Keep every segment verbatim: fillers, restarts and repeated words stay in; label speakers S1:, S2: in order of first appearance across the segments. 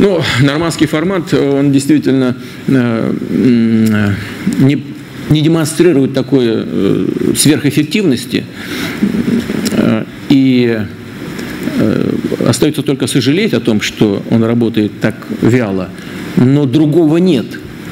S1: Ну, нормандский формат, он действительно э, не, не демонстрирует такой э, сверхэффективности, э, и э, остается только сожалеть о том, что он работает так вяло, но другого нет.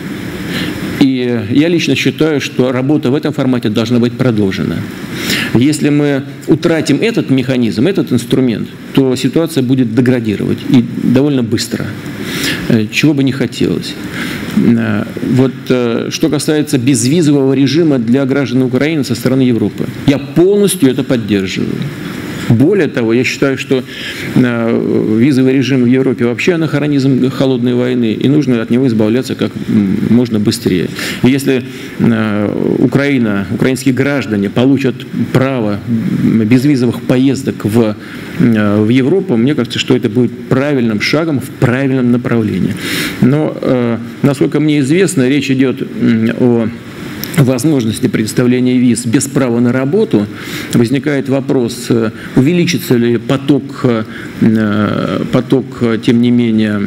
S1: И я лично считаю, что работа в этом формате должна быть продолжена. Если мы утратим этот механизм, этот инструмент, то ситуация будет деградировать и довольно быстро, чего бы не хотелось. Вот что касается безвизового режима для граждан Украины со стороны Европы, я полностью это поддерживаю. Более того, я считаю, что визовый режим в Европе вообще анахронизм холодной войны, и нужно от него избавляться как можно быстрее. И если Украина, украинские граждане получат право безвизовых поездок в, в Европу, мне кажется, что это будет правильным шагом в правильном направлении. Но, насколько мне известно, речь идет о возможности предоставления виз без права на работу. Возникает вопрос, увеличится ли поток, поток, тем не менее,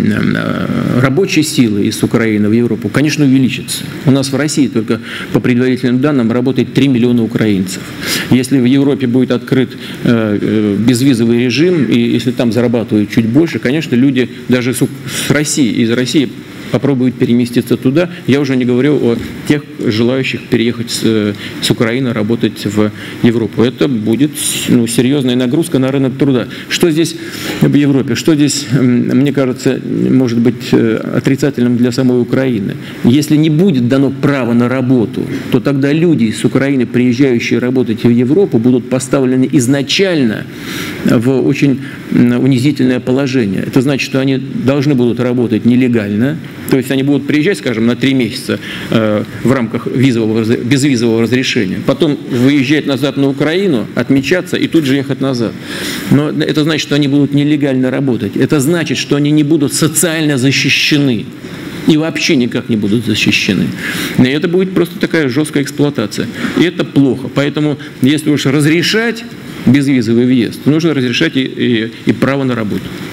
S1: рабочей силы из Украины в Европу. Конечно, увеличится. У нас в России только по предварительным данным работает три миллиона украинцев. Если в Европе будет открыт безвизовый режим, и если там зарабатывают чуть больше, конечно, люди даже с России, из России попробуют переместиться туда. Я уже не говорю о тех желающих переехать с, с Украины, работать в Европу. Это будет, ну, серьезная нагрузка на рынок труда. Что здесь в Европе? Что здесь, мне кажется, может быть отрицательным для самой Украины? Если не будет дано право на работу, то тогда люди с Украины, приезжающие работать в Европу, будут поставлены изначально в очень унизительное положение. Это значит, что они должны будут работать нелегально. То есть они будут приезжать, скажем, на три месяца э, в рамках визового, безвизового разрешения, потом выезжать назад на Украину, отмечаться и тут же ехать назад. Но это значит, что они будут нелегально работать. Это значит, что они не будут социально защищены. И вообще никак не будут защищены. И это будет просто такая жесткая эксплуатация. И это плохо. Поэтому, если уж разрешать безвизовый въезд, нужно разрешать и, и, и право на работу.